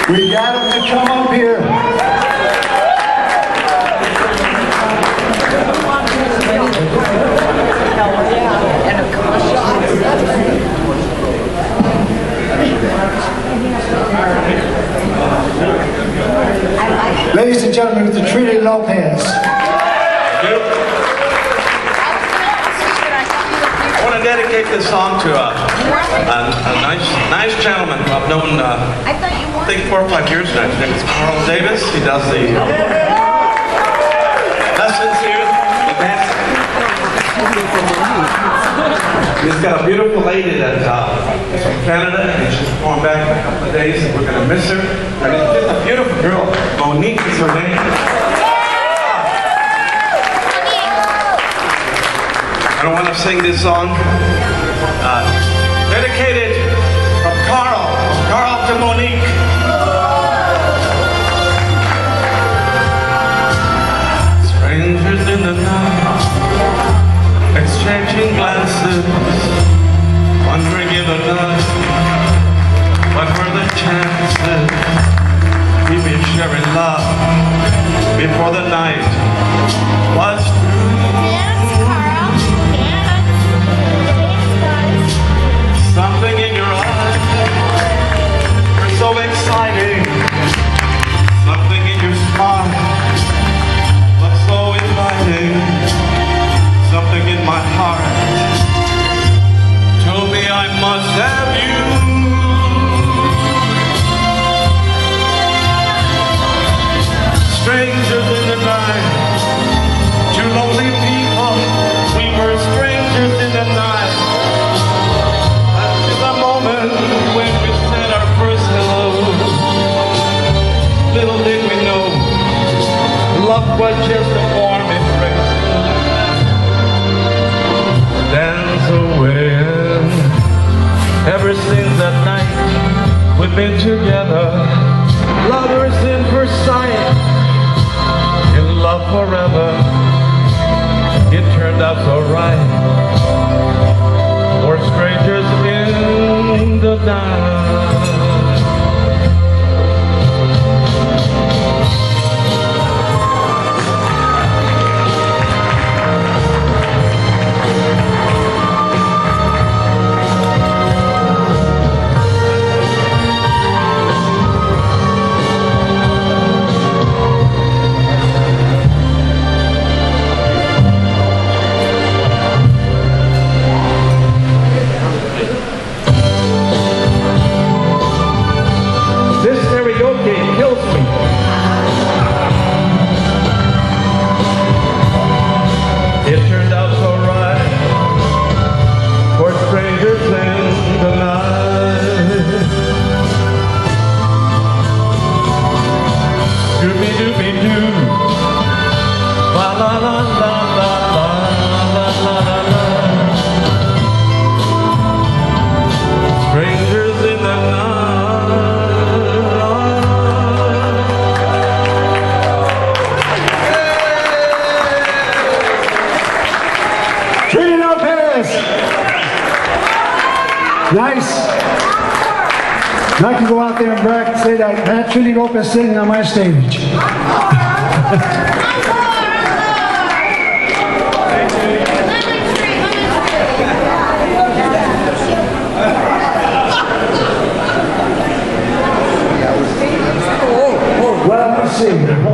We got them to come up here. Ladies and gentlemen, with the Trinity Lopez. I want to dedicate this song to a nice gentleman who I've known, I think 4 or 5 years now. His name is Carl Davis. He does the lessons here, the dance. He's got a beautiful lady that is from Canada, and she's going back in a couple of days, and we're going to miss her. And it's just a beautiful girl. Monique is her name. I don't want to sing this song. Dedicated from Carl to Monique. Strangers in the night, exchanging glances, wondering in the night, what were the chances we be sharing love before the night was through. Something in your eyes, you're so exciting. Something in your smile, looks so inviting. Something in my heart told me I must have you. Strangers in the night, two lonely people, we were strangers in the night. When we said our first hello, little did we know, love was just a warm embrace. Dance away. Ever since that night we've been together, lovers in first sight, in love forever. It turned out so right. We're strangers in the night. Nice. Now I can go out there and brag and say that I had Trinity Lopez singing on my stage. Well, let's see.